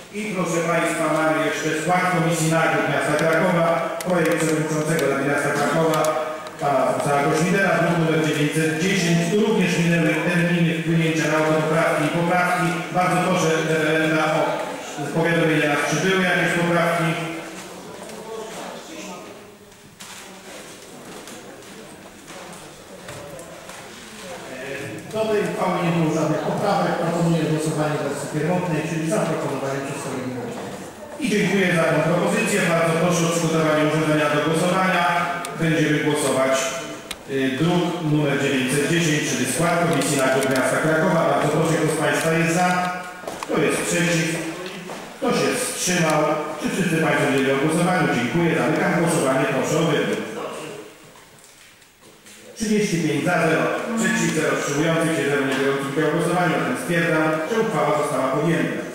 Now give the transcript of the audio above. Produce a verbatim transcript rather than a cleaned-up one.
I proszę Państwa, mamy jeszcze skład Komisji Nagród Miasta Krakowa, projekt przewodniczącego Rady Miasta Krakowa, pana Całego Szmidera, druk numer dziewięćset dziesięć. Tu również minęły terminy wpłynięcia na autopoprawki i poprawki. Bardzo proszę referenta o powiadomienie nas, czy były jakieś poprawki. Do tej uchwały nie było żadnych poprawek. Proponuję głosowanie w wersji pierwotnej, czyli zaproponowanie przez kolegów. I dziękuję za tę propozycję. Bardzo proszę o przygotowanie urządzenia do głosowania. Będziemy głosować y, druk numer dziewięćset dziesięć, czyli skład Komisji Nagród Miasta Krakowa. Bardzo proszę, kto z Państwa jest za, kto jest przeciw, kto się wstrzymał. Czy wszyscy Państwo wzięli o głosowaniu? Dziękuję. Zamykam głosowanie. Proszę o wybór. trzydzieści pięć za, zero przeciw, zero wstrzymujących się, zero nie biorących udziału w głosowaniu. Zatem stwierdzam, że uchwała została podjęta.